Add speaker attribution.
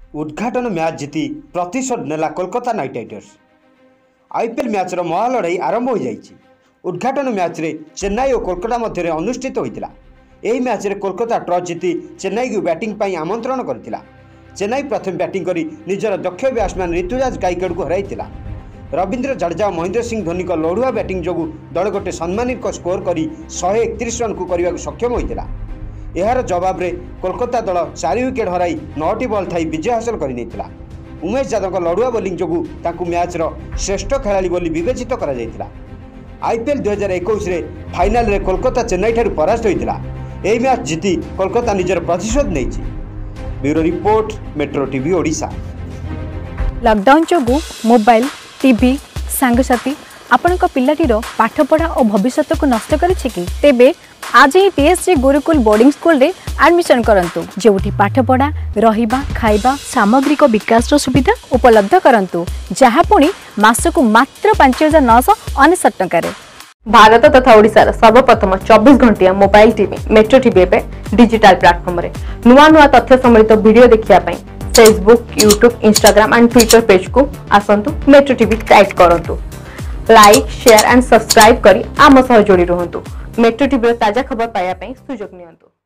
Speaker 1: उद्घाटन मैच जीति प्रतिशोध नेला कोलकाता नाइट राइडर्स। आईपीएल मैचर महालड़ाई आरंभ हो जाइए। उद्घाटन मैच रे चेन्नई और कोलकाता मध्य अनुष्ठित होता। यह मैच रे कोलकाता टॉस जीति चेन्नई को बैटिंग पर आमंत्रण करथिला। चेन्नई प्रथम बैटिंग करी निजर दक्ष बैट्समैन ऋतुराज गायकवाड़ को हराइथिला। रवींद्र जडेजा और महेंद्र सिंह धोनी को लड़ुआ बैटिंग जोगु दल गोटे सम्मानित स्कोर करी 131 रन को करने सक्षम होता। यार जवाब रे कोलकाता दल 4 विकेट हराई 9टी बॉल थी विजय हासिल कर उमेश यादव लड़ुआ बोलिंग जोगु तांकु मैच रो श्रेष्ठ खेलाड़ी बोली विवेचित करा जायतिला। आईपीएल 2021 रे फाइनल रे कोलकाता चेन्नई ठारू परास्त होइतिला। एही मैच जीति कोलकाता निजर प्रतिशोध नेछि। Bureau report, Metro TV Odisha.
Speaker 2: Lockdown जोगु मोबाइल टीवी सांगसाथी आपनका पिलाटीर पाठपढ़ा और भविष्य को नष्ट करिछि कि तेबे आज ही पीएसजी गुरुकुल बोर्डिंग स्कूल रे एडमिशन करंतु, जोठी पाठपढ़ा रहिबा खाइबा सामग्रिक विकास सुविधा उपलब्ध करंतु, जहा पुणी मासकु मात्र 5999 टंका रे।
Speaker 3: भारत तथा ओडिशार सर्वप्रथम 24 घंटिया मोबाइल टीवी मेट्रो टीवी पे डिजिटल प्लेटफॉर्म रे नुआ नुआ तथ्य समित वीडियो देखिया पई Facebook, YouTube, Instagram and Twitter page को आसंतु मेट्रो टीवी टाइप करंतु। लाइक, शेयर एंड सब्सक्राइब करी आम सह जोड़ी रहंतु। मेट्रो टीवी ताजा खबर पाया सुजोग नियंतु।